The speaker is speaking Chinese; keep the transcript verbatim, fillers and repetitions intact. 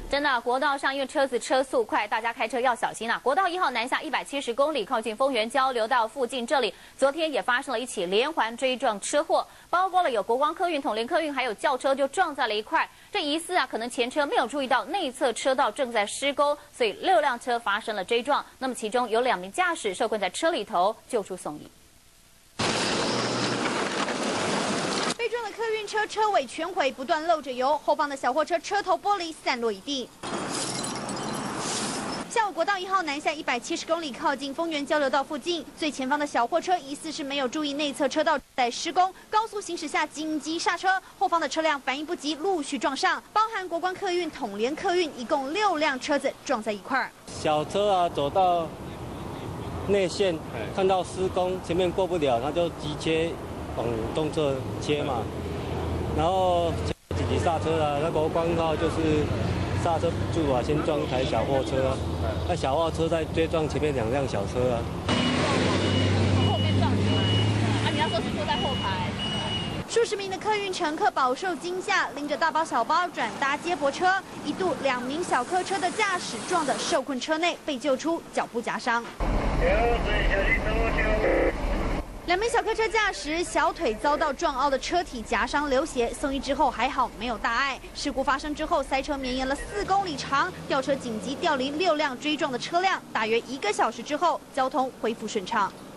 真的，国道上因为车子车速快，大家开车要小心啊！国道一号南下一百七十公里，靠近丰原交流道附近，这里昨天也发生了一起连环追撞车祸，包括了有国光客运、统联客运，还有轿车就撞在了一块。这疑似啊，可能前车没有注意到内侧车道正在施工，所以六辆车发生了追撞。那么其中有两名驾驶受困在车里头，救出送医。 被撞的客运车车尾全毁，不断漏着油，后方的小货车车头玻璃散落一地。下午国道一号南下一百七十公里，靠近丰原交流道附近，最前方的小货车疑似是没有注意内侧车道在施工，高速行驶下紧急刹车，后方的车辆反应不及，陆续撞上，包含国光客运、统联客运，一共六辆车子撞在一块儿。 小车啊，走到内线，看到施工，前面过不了，他就急切 往东侧切嘛，然后紧急刹车啊，那国光号就是刹车不住啊，先撞一台小货车啊，那小货车在追撞前面两辆小车啊。 从后面撞进来，啊，你要说是坐在后排。 数十名的客运乘客饱受惊吓，拎着大包小包转搭接驳车，一度两名小客车的驾驶撞得受困车内，被救出，脚部夹伤。 两名小客车驾驶小腿遭到撞凹的车体夹伤流血，送医之后还好没有大碍。事故发生之后，塞车绵延了四公里长，吊车紧急调离六辆追撞的车辆，大约一个小时之后，交通恢复顺畅。